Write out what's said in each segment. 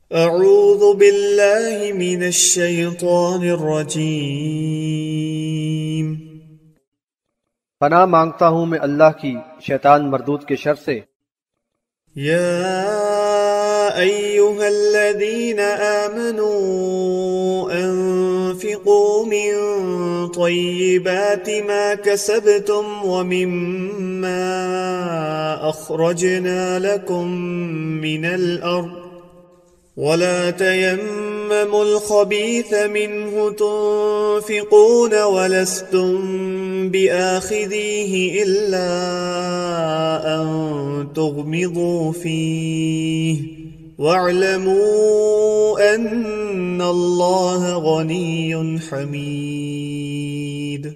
اعوذ باللہ من الشیطان الرجیم۔ پناہ مانگتا ہوں میں اللہ کی شیطان مردود کے شر سے۔ یا ایہا الذین آمنوا انفقوا من طیبات ما کسبتم ومما اخرجنا لکم من الارض ولا تيمموا الخبيث منه تنفقون ولستم بآخذيه إلا أن تغمضوا فيه واعلموا أن الله غني حميد۔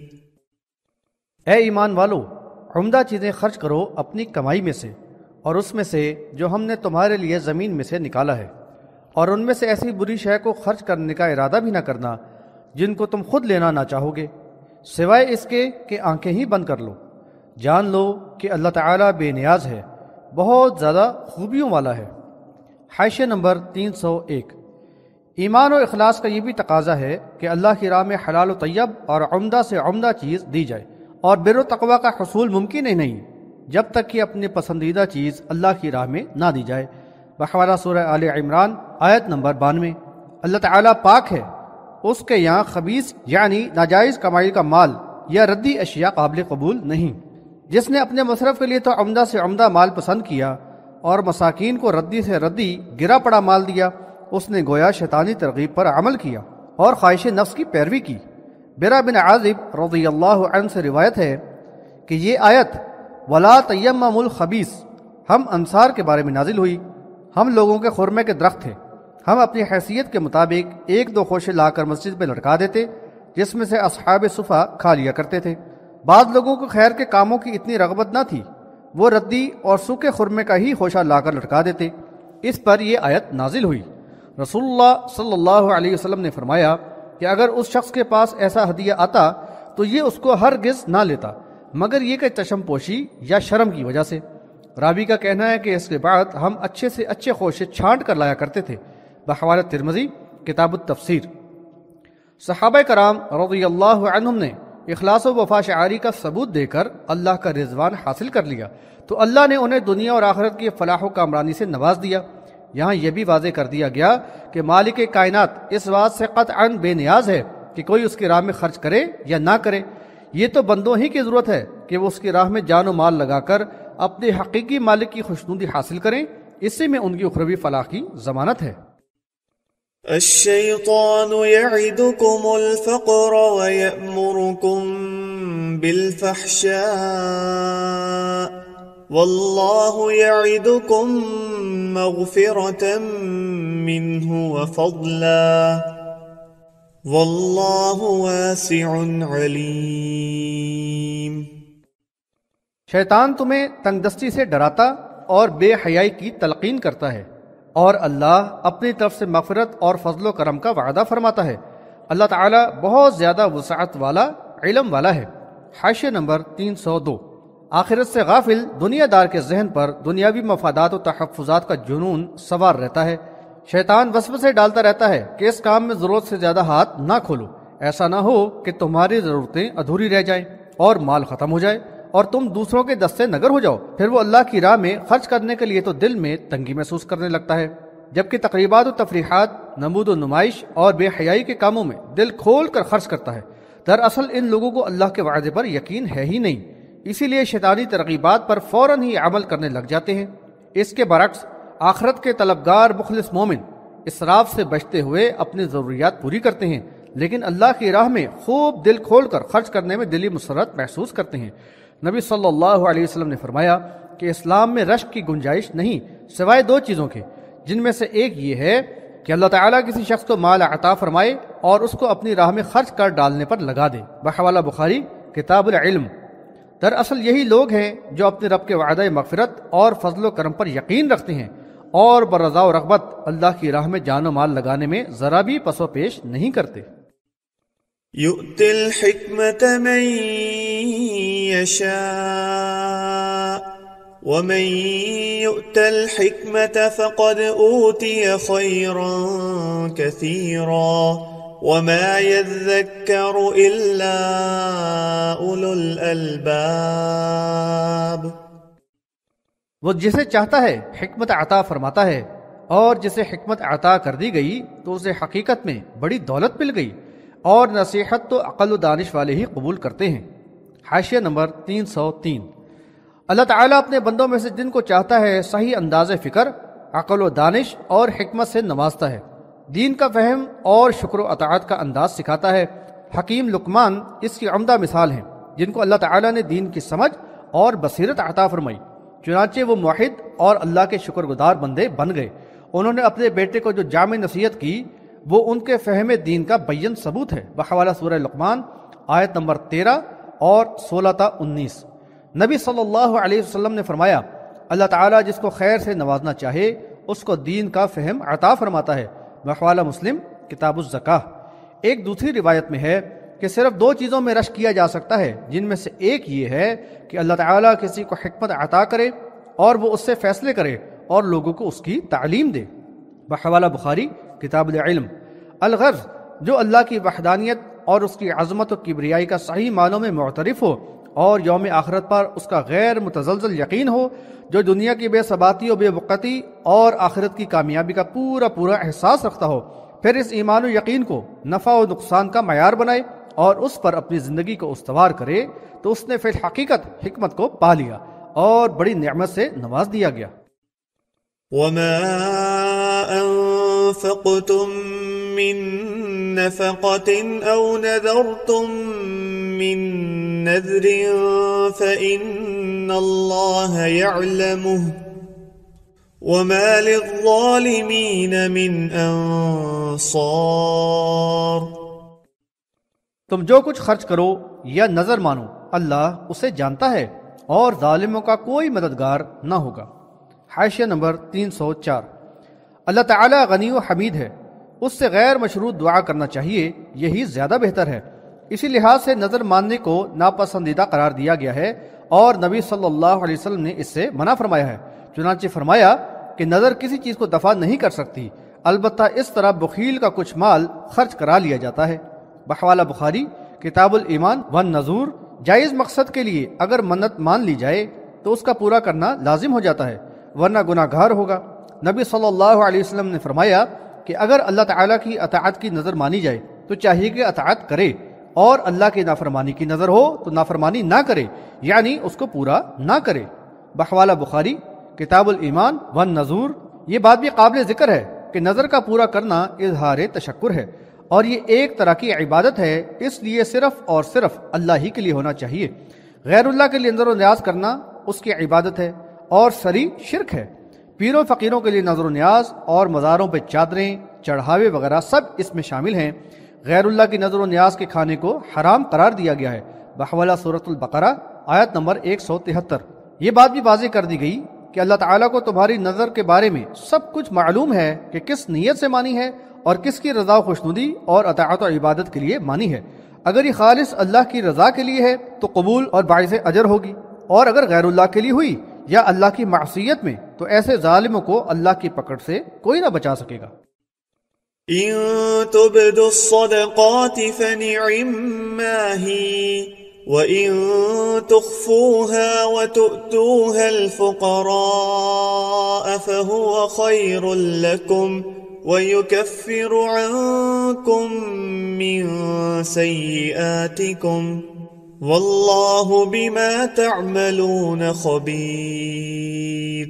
اے ایمان والو، عمدہ چیزیں خرچ کرو اپنی کمائی میں سے، اور اس میں سے جو ہم نے تمہارے لیے زمین میں سے نکالا ہے، اور ان میں سے ایسی بری شے کو خرچ کرنے کا ارادہ بھی نہ کرنا جن کو تم خود لینا نہ چاہو گے، سوائے اس کے کہ آنکھیں ہی بند کر لو۔ جان لو کہ اللہ تعالیٰ بے نیاز ہے، بہت زیادہ خوبیوں والا ہے۔ حاشیہ نمبر 301۔ ایمان و اخلاص کا یہ بھی تقاضا ہے کہ اللہ کی راہ میں حلال و طیب اور عمدہ سے عمدہ چیز دی جائے، اور بر و تقوی کا حصول ممکن ہی نہیں جب تک کہ اپنی پسندیدہ چیز اللہ کی راہ میں نہ دی جائے۔ بحوالہ سورہ آل عمران آیت نمبر 92۔ اللہ تعالیٰ پاک ہے، اس کے یہاں خبیث یعنی ناجائز کمائی کا مال یا ردی اشیاء قابل قبول نہیں۔ جس نے اپنے مصرف کے لیے تو عمدہ سے عمدہ مال پسند کیا اور مساکین کو ردی سے ردی گرا پڑا مال دیا، اس نے گویا شیطانی ترغیب پر عمل کیا اور خواہش نفس کی پیروی کی۔ برا بن عازب رضی اللہ عنہ سے روایت ہے کہ یہ آیت ولا تیمموا الخبیث ہم انصار کے بارے میں نازل ہوئی۔ ہم لوگوں کے خرمے کے درخت تھے، ہم اپنی حیثیت کے مطابق ایک دو خوشے لا کر مسجد میں لٹکا دیتے، جس میں سے اصحاب صفا کھا لیا کرتے تھے۔ بعض لوگوں کو خیر کے کاموں کی اتنی رغبت نہ تھی، وہ ردی اور سوکھے خرمے کا ہی خوشہ لا کر لٹکا دیتے۔ اس پر یہ آیت نازل ہوئی۔ رسول اللہ صلی اللہ علیہ وسلم نے فرمایا کہ اگر اس شخص کے پاس ایسا ہدیہ آتا تو یہ اس کو ہرگز نہ لیتا، مگر یہ کہ چشم پوشی یا شرم کی وجہ سے۔ راوی کا کہنا ہے کہ اس کے بعد ہم اچھے سے اچھے خوشے چھانٹ کر لایا کرتے تھے۔ بحوالہ ترمذی کتاب التفسیر۔ صحابہ کرام رضی اللہ عنہم نے اخلاص و وفا شعاری کا ثبوت دے کر اللہ کا رضوان حاصل کر لیا، تو اللہ نے انہیں دنیا اور آخرت کی فلاح و کامرانی سے نواز دیا۔ یہاں یہ بھی واضح کر دیا گیا کہ مالک کائنات اس بات سے قطعاً بے نیاز ہے کہ کوئی اس کی راہ میں خرچ کرے یا نہ کرے۔ یہ تو بندوں ہی کی ضرورت ہے کہ وہ اس کی راہ میں جان و مال لگا کر اپنے حقیقی مالک کی خوشنودی حاصل کریں، اسی میں ان کی اخروی فلاح کی ضمانت ہے۔ الشیطان یعدکم الفقر ویأمرکم بالفحشاء واللہ یعدکم مغفرة منہ وفضلا واللہ واسع علیم۔ شیطان تمہیں تنگ دستی سے ڈراتا اور بے حیائی کی تلقین کرتا ہے، اور اللہ اپنی طرف سے مغفرت اور فضل و کرم کا وعدہ فرماتا ہے۔ اللہ تعالیٰ بہت زیادہ وسعت والا، علم والا ہے۔ حاشیہ نمبر 302۔ آخرت سے غافل دنیا دار کے ذہن پر دنیاوی مفادات و تحفظات کا جنون سوار رہتا ہے۔ شیطان وسوسے ڈالتا رہتا ہے کہ اس کام میں ضرورت سے زیادہ ہاتھ نہ کھولو، ایسا نہ ہو کہ تمہاری ضرورتیں ادھوری رہ جائیں اور مال ختم ہو جائے اور تم دوسروں کے دستے نگر ہو جاؤ۔ پھر وہ اللہ کی راہ میں خرچ کرنے کے لیے تو دل میں تنگی محسوس کرنے لگتا ہے، جبکہ تقریبات و تفریحات، نمود و نمائش اور بے حیائی کے کاموں میں دل کھول کر خرچ کرتا ہے۔ دراصل ان لوگوں کو اللہ کے وعدے پر یقین ہے ہی نہیں، اسی لیے شیطانی ترغیبات پر فوراً ہی عمل کرنے لگ جاتے ہیں۔ اس کے برعکس آخرت کے طلبگار مخلص مومن اسراف سے بچتے ہوئے اپنی ضروریات پوری کرتے ہیں، لیکن اللہ کی راہ میں خوب دل کھول کر خرچ کرنے میں دلی مسرت محسوس کرتے ہیں۔ نبی صلی اللہ علیہ وسلم نے فرمایا کہ اسلام میں رشک کی گنجائش نہیں سوائے دو چیزوں کے، جن میں سے ایک یہ ہے کہ اللہ تعالیٰ کسی شخص کو مال عطا فرمائے اور اس کو اپنی راہ میں خرچ کر ڈالنے پر لگا دے۔ بحوالہ بخاری کتاب العلم۔ دراصل یہی لوگ ہیں جو اپنے رب کے وعدہ مغفرت اور فضل و کرم پر یقین رکھتے ہیں اور برضا و رغبت اللہ کی راہ میں جان و مال لگانے میں ذرا بھی پس و پیش نہیں کرتے۔ یؤتی الحکمت من یشاء ومن يؤت الحكمة فقد أوتي خيرا كثيرا وما يذكر إلا أولو الألباب۔ وہ جسے چاہتا ہے حکمت عطا فرماتا ہے، اور جسے حکمت عطا کر دی گئی تو اسے حقیقت میں بڑی دولت مل گئی، اور نصیحت تو عقل و دانش والے ہی قبول کرتے ہیں۔ حاشیہ نمبر 303۔ اللہ تعالیٰ اپنے بندوں میں سے جن کو چاہتا ہے صحیح انداز فکر، عقل و دانش اور حکمت سے نوازتا ہے، دین کا فہم اور شکر و اطاعت کا انداز سکھاتا ہے۔ حکیم لقمان اس کی عمدہ مثال ہیں، جن کو اللہ تعالیٰ نے دین کی سمجھ اور بصیرت عطا فرمائی، چنانچہ وہ موحد اور اللہ کے شکر گزار بندے بن گئے۔ انہوں نے اپنے بیٹے کو جو جامع نصیحت کی وہ ان کے فہم دین کا بین ثبوت ہے، بحوالہ سورہ لقمان آیت نمبر 13 اور 16 تا 19۔ نبی صلی اللہ علیہ وسلم نے فرمایا، اللہ تعالیٰ جس کو خیر سے نوازنا چاہے اس کو دین کا فہم عطا فرماتا ہے، بحوالہ مسلم کتاب الزکاہ۔ ایک دوسری روایت میں ہے کہ صرف دو چیزوں میں رشک کیا جا سکتا ہے، جن میں سے ایک یہ ہے کہ اللہ تعالیٰ کسی کو حکمت عطا کرے اور وہ اس سے فیصلے کرے اور لوگوں کو اس کی تعلیم دے، بحوالہ بخاری کتاب العلم۔ الغرض جو اللہ کی وحدانیت اور اس کی عظمت و کبریائی کا صحیح معنوں میں معترف ہو اور یوم آخرت پر اس کا غیر متزلزل یقین ہو، جو دنیا کی بے ثباتی و بے وقتی اور آخرت کی کامیابی کا پورا احساس رکھتا ہو، پھر اس ایمان و یقین کو نفع و نقصان کا معیار بنائے اور اس پر اپنی زندگی کو استوار کرے، تو اس نے فی الحقیقت حکمت کو پا لیا اور بڑی نعمت سے نواز دیا گیا۔ وما أنفقتم من نفقة أو نذرتم من نذر فإن الله يعلمه وما للظالمين من أنصار۔ تم جو کچھ خرچ کرو یا نظر مانو اللہ اسے جانتا ہے، اور ظالموں کا کوئی مددگار نہ ہوگا۔ حاشیہ نمبر 304۔ اللہ تعالیٰ غنی و حمید ہے، اس سے غیر مشروط دعا کرنا چاہیے، یہی زیادہ بہتر ہے۔ اسی لحاظ سے نظر ماننے کو ناپسندیدہ قرار دیا گیا ہے، اور نبی صلی اللہ علیہ وسلم نے اس سے منع فرمایا ہے۔ چنانچہ فرمایا کہ نظر کسی چیز کو دفع نہیں کر سکتی، البتہ اس طرح بخیل کا کچھ مال خرچ کرا لیا جاتا ہے، بحوالہ بخاری کتاب الایمان والنذور۔ جائز مقصد کے لیے اگر منت مان لی جائے تو اس کا پورا کرنا لازم ہو جاتا ہے، ورنہ گناہ گار ہوگا۔ نبی صلی اللہ علیہ وسلم نے فرمایا کہ اگر اللہ تعالیٰ کی اطاعت کی نظر مانی جائے تو چاہیے کہ اطاعت کرے، اور اللہ کی نافرمانی کی نظر ہو تو نافرمانی نہ کرے، یعنی اس کو پورا نہ کرے، بحوالہ بخاری کتاب الایمان والنذور۔ یہ بات بھی قابل ذکر ہے کہ نظر کا پورا کرنا اظہار تشکر ہے، اور یہ ایک طرح کی عبادت ہے، اس لیے صرف اور صرف اللہ ہی کے لیے ہونا چاہیے۔ غیر اللہ کے لیے نظر و نیاز کرنا اس کی عبادت ہے اور سری شرک ہے۔ پیروں فقیروں کے لیے نظر و نیاز اور مزاروں پہ چادریں، چڑھاوے وغیرہ سب اس میں شامل ہیں۔ غیر اللہ کی نظر و نیاز کے کھانے کو حرام قرار دیا گیا ہے، بحوالہ سورۃ البقرہ آیت نمبر 173۔ یہ بات بھی واضح کر دی گئی کہ اللہ تعالیٰ کو تمہاری نظر کے بارے میں سب کچھ معلوم ہے کہ کس نیت سے مانی ہے اور کس کی رضا و خوشنودی اور اطاعت و عبادت کے لیے مانی ہے۔ اگر یہ خالص اللہ کی رضا کے لیے ہے تو قبول اور باعث اجر ہوگی، اور اگر غیر اللہ کے لیے ہوئی یا اللہ کی معصیت میں تو ایسے ظالموں کو اللہ کی پکڑ سے کوئی نہ بچا سکے گا۔ إن تبدوا الصدقات فنعما هي وإن تخفوها وتؤتوها الفقراء فهو خير لكم ويكفر عنكم من سيئاتكم والله بما تعملون خبير۔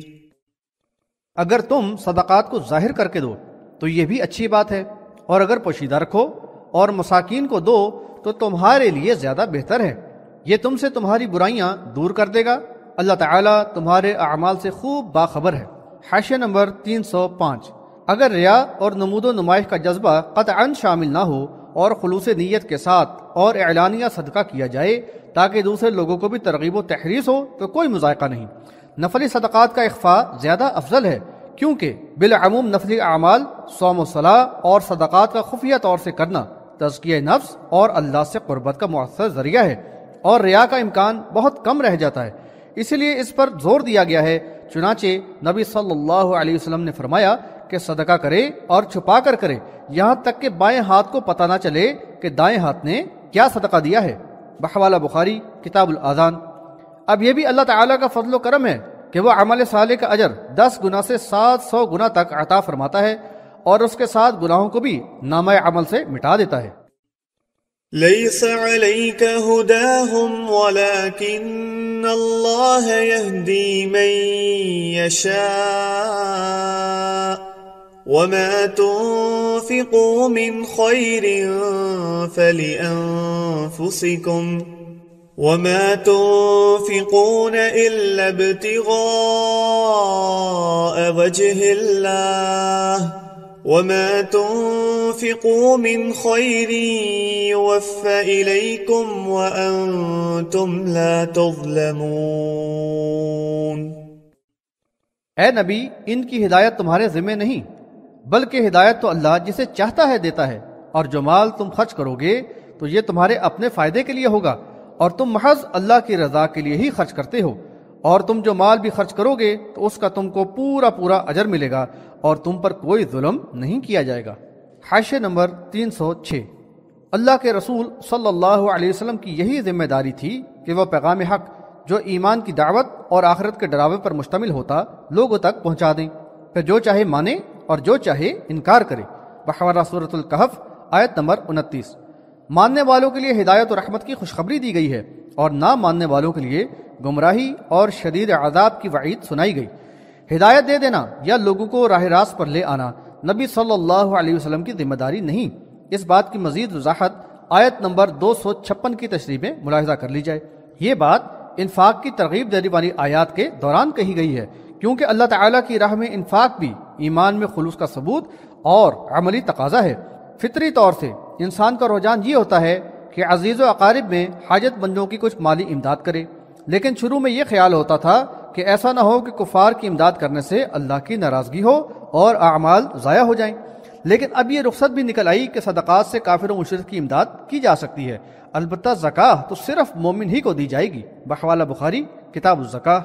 اگر تم صدقات کو ظاہر کر کے دو تو یہ بھی اچھی بات ہے، اور اگر پوشیدہ رکھو اور مساکین کو دو تو تمہارے لیے زیادہ بہتر ہے، یہ تم سے تمہاری برائیاں دور کر دے گا۔ اللہ تعالیٰ تمہارے اعمال سے خوب باخبر ہے۔ حاشیہ نمبر 305۔ اگر ریا اور نمود و نمائش کا جذبہ قطعاً شامل نہ ہو اور خلوص نیت کے ساتھ اور اعلانیہ صدقہ کیا جائے تاکہ دوسرے لوگوں کو بھی ترغیب و تحریص ہو تو کوئی مذائقہ نہیں۔ نفلی صدقات کا اخفاء زیادہ افضل ہے، کیونکہ بالعموم نفلی اعمال، صوم و صلاح اور صدقات کا خفیہ طور سے کرنا تزکیہ نفس اور اللہ سے قربت کا مؤثر ذریعہ ہے، اور ریا کا امکان بہت کم رہ جاتا ہے۔ اسی لیے اس پر زور دیا گیا ہے۔ چنانچہ نبی صلی اللہ علیہ وسلم نے فرمایا کہ صدقہ کرے اور چھپا کر کرے، یہاں تک کہ بائیں ہاتھ کو پتہ نہ چلے کہ دائیں ہاتھ نے کیا صدقہ دیا ہے۔ بحوالہ بخاری کتاب الاذان۔ اب یہ بھی اللہ تعالیٰ کا فضل و کرم ہے کہ وہ عمل صالح کا اجر 10 گنا سے 700 گنا تک عطا فرماتا ہے، اور اس کے ساتھ گناہوں کو بھی نامہ عمل سے مٹا دیتا ہے۔ ليس عليك هداهم ولكن الله يهدي من يشاء وما تنفقوا من خير فلأنفسكم وما تنفقون إلا ابتغاء وجه الله وما تنفقوا من خير يوفى إليكم وأنتم لا تظلمون۔ اے نبی، ان کی ہدایت تمہارے ذمہ نہیں، بلکہ ہدایت تو اللہ جسے چاہتا ہے دیتا ہے، اور جو مال تم خرچ کرو گے تو یہ تمہارے اپنے فائدے کے لیے ہوگا، اور تم محض اللہ کی رضا کے لیے ہی خرچ کرتے ہو، اور تم جو مال بھی خرچ کرو گے تو اس کا تم کو پورا پورا اجر ملے گا، اور تم پر کوئی ظلم نہیں کیا جائے گا۔ حاشیہ نمبر 306۔ اللہ کے رسول صلی اللہ علیہ وسلم کی یہی ذمہ داری تھی کہ وہ پیغام حق جو ایمان کی دعوت اور آخرت کے ڈراوے پر مشتمل ہوتا لوگوں تک پہنچا دیں، پھر جو چاہے مانے اور جو چاہے انکار کرے۔ بحوالہ سورۃ الکہف آیت نمبر 29۔ ماننے والوں کے لیے ہدایت و رحمت کی خوشخبری دی گئی ہے، اور نہ ماننے والوں کے لیے گمراہی اور شدید عذاب کی وعید سنائی گئی۔ ہدایت دے دینا یا لوگوں کو راہ راست پر لے آنا نبی صلی اللہ علیہ وسلم کی ذمہ داری نہیں۔ اس بات کی مزید وضاحت آیت نمبر 256 کی تشریح میں ملاحظہ کر لی جائے۔ یہ بات انفاق کی ترغیب دینے والی آیات کے دوران کہی گئی ہے، کیونکہ اللہ تعالیٰ کی راہ میں انفاق بھی ایمان میں خلوص کا ثبوت اور عملی تقاضا ہے۔ فطری طور سے انسان کا رجحان یہ ہوتا ہے کہ عزیز و اقارب میں حاجت مندوں کی کچھ مالی امداد کرے، لیکن شروع میں یہ خیال ہوتا تھا کہ ایسا نہ ہو کہ کفار کی امداد کرنے سے اللہ کی ناراضگی ہو اور اعمال ضائع ہو جائیں، لیکن اب یہ رخصت بھی نکل آئی کہ صدقات سے کافر و مشرک کی امداد کی جا سکتی ہے، البتہ زکاہ تو صرف مومن ہی کو دی جائے گی۔ بحوالہ بخاری کتاب الزکاہ۔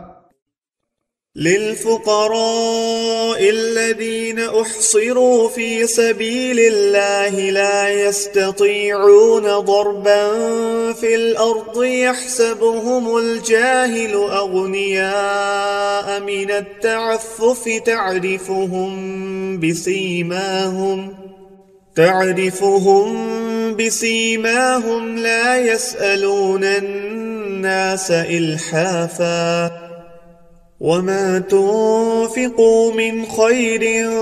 للفقراء الذين احصروا في سبيل الله لا يستطيعون ضربا في الأرض يحسبهم الجاهل أغنياء من التعفف تعرفهم بسيماهم لا يسألون الناس إلحافا وما تنفقوا من خير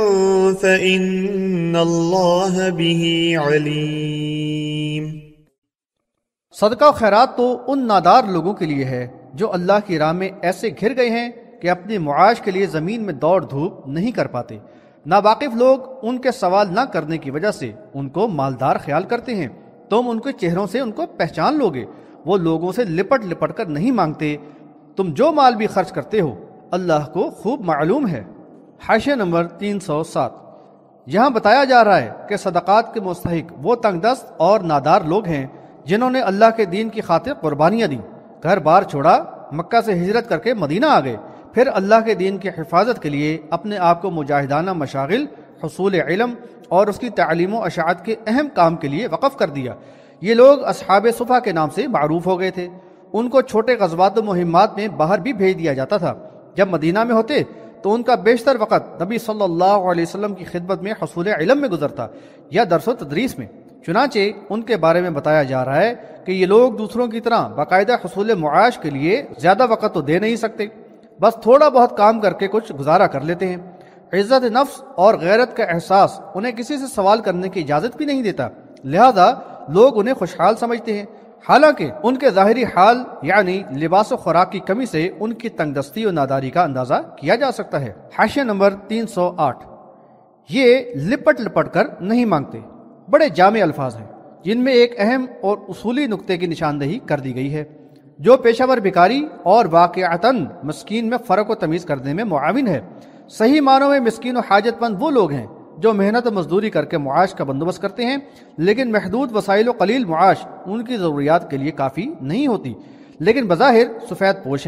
فإن الله به عليم۔ صدقہ و خیرات تو ان نادار لوگوں کے لیے ہے جو اللہ کی راہ میں ایسے گھر گئے ہیں کہ اپنے معاش کے لیے زمین میں دوڑ دھوپ نہیں کر پاتے۔ ناواقف لوگ ان کے سوال نہ کرنے کی وجہ سے ان کو مالدار خیال کرتے ہیں۔ تم ان کے چہروں سے ان کو پہچان لوگے، وہ لوگوں سے لپٹ لپٹ کر نہیں مانگتے۔ تم جو مال بھی خرچ کرتے ہو اللہ کو خوب معلوم ہے۔ حاشیہ نمبر 307۔ یہاں بتایا جا رہا ہے کہ صدقات کے مستحق وہ تنگ دست اور نادار لوگ ہیں جنہوں نے اللہ کے دین کی خاطر قربانیاں دیں، گھر بار چھوڑا، مکہ سے ہجرت کر کے مدینہ آ گئے، پھر اللہ کے دین کی حفاظت کے لیے اپنے آپ کو مجاہدانہ مشاغل، حصول علم اور اس کی تعلیم و اشاعت کے اہم کام کے لیے وقف کر دیا۔ یہ لوگ اصحاب صفا کے نام سے معروف ہو گئے تھے۔ ان کو چھوٹے غزوات و مہمات میں باہر بھی بھیج دیا جاتا تھا۔ جب مدینہ میں ہوتے تو ان کا بیشتر وقت نبی صلی اللہ علیہ وسلم کی خدمت میں حصول علم میں گزرتا یا درس و تدریس میں۔ چنانچہ ان کے بارے میں بتایا جا رہا ہے کہ یہ لوگ دوسروں کی طرح باقاعدہ حصول معاش کے لیے زیادہ وقت تو دے نہیں سکتے، بس تھوڑا بہت کام کر کے کچھ گزارا کر لیتے ہیں۔ عزت نفس اور غیرت کا احساس انہیں کسی سے سوال کرنے کی اجازت بھی نہیں دیتا، لہذا لوگ انہیں خوشحال سمجھتے ہیں، حالانکہ ان کے ظاہری حال یعنی لباس و خوراک کی کمی سے ان کی تنگ دستی و ناداری کا اندازہ کیا جا سکتا ہے۔ حاشیہ نمبر 308۔ یہ لپٹ لپٹ کر نہیں مانگتے بڑے جامع الفاظ ہیں جن میں ایک اہم اور اصولی نقطے کی نشاندہی کر دی گئی ہے جو پیشہ ور بھکاری اور واقعتاً مسکین میں فرق و تمیز کرنے میں معاون ہے۔ صحیح معنوں میں مسکین و حاجت مند وہ لوگ ہیں جو محنت و مزدوری کر کے معاش کا بندوبست کرتے ہیں، لیکن محدود وسائل و قلیل معاش ان کی ضروریات کے لیے کافی نہیں ہوتی، لیکن بظاہر سفید پوش ہیں۔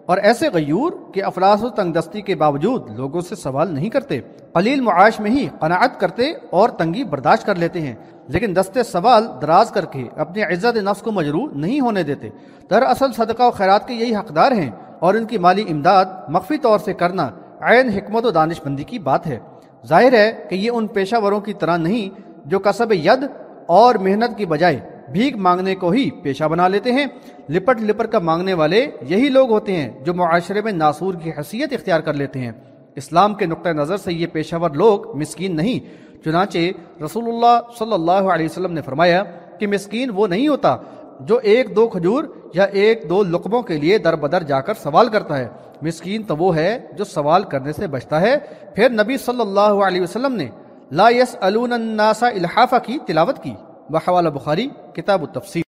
اور ایسے غیور کہ افلاس و تنگ دستی کے باوجود لوگوں سے سوال نہیں کرتے، قلیل معاش میں ہی قناعت کرتے اور تنگی برداشت کر لیتے ہیں، لیکن دستے سوال دراز کر کے اپنی عزت نفس کو مجروح نہیں ہونے دیتے۔ دراصل صدقہ و خیرات کے یہی حقدار ہیں، اور ان کی مالی امداد مخفی طور سے کرنا عین حکمت و دانش مندی کی بات ہے۔ ظاہر ہے کہ یہ ان پیشہ وروں کی طرح نہیں جو کسب ید اور محنت کی بجائے بھیک مانگنے کو ہی پیشہ بنا لیتے ہیں۔ لپٹ لپٹ کر مانگنے والے یہی لوگ ہوتے ہیں جو معاشرے میں ناسور کی حیثیت اختیار کر لیتے ہیں۔ اسلام کے نقطہ نظر سے یہ پیشہ ور لوگ مسکین نہیں، چنانچہ رسول اللہ صلی اللہ علیہ وسلم نے فرمایا کہ مسکین وہ نہیں ہوتا جو ایک دو کھجور یا ایک دو لقموں کے لیے در بدر جا کر سوال کرتا ہے، مسکین تو وہ ہے جو سوال کرنے سے بچتا ہے۔ پھر نبی صلی اللہ علیہ وسلم نے لا یسألون الناس الحافہ کی تلاوت کی، بحوالہ بخاری کتاب التفسیر۔